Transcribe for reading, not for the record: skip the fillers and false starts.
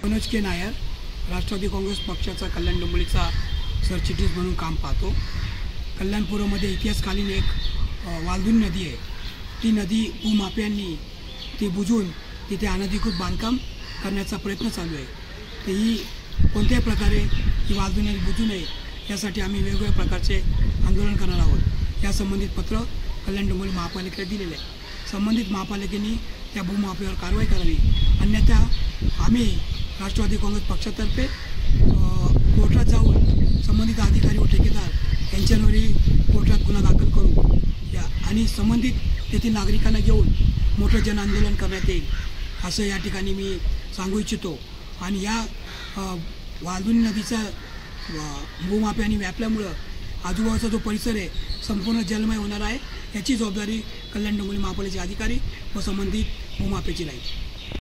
मनोज के नायर, राष्ट्रवादी काँग्रेस पक्षाचा कल्याण डोंबिवलीचा सरचिटणीस म्हणून काम पाहतो। कल्याणपुरामध्ये इतिहासकालीन एक वालदुनी नदी आहे। ती नदी भूमाफियांनी ती बुजवून तिथे अनधिकृत बांधकाम करण्याचा प्रयत्न चालू आहे। तर ही कोणत्याही प्रकारे ही वालदुनी नदी बुजू नये यासाठी आम्ही वेगवेगळ्या प्रकारचे आंदोलन करणार आहोत। या संबंधित पत्र कल्याण डोंबिवली महापालिकेला दिलेले आहे। संबंधित महापालिकेने त्या भूमाफियावर कारवाई करावी, अन्यथा आम्ही राष्ट्रवादी काँग्रेस पक्षातर्फे कोर्टात जाऊन संबंधित अधिकारी व ठेकेदार यांच्यावरही कोर्टात गुन्हा दाखल करू आणि संबंधित तेथील नागरिकांना घेऊन मोठं जन आंदोलन करण्यात येईल असं या ठिकाणी मी सांगू इच्छितो। आणि या वालदुनी नदीचा भूमाफियांनी व्यापल्यामुळं आजूबाजूचा जो परिसर आहे संपूर्ण जलमय होणार आहे। याची जबाबदारी कल्याण डोंबिवली महापालिकेचे अधिकारी व संबंधित भूमाफियाची राहील।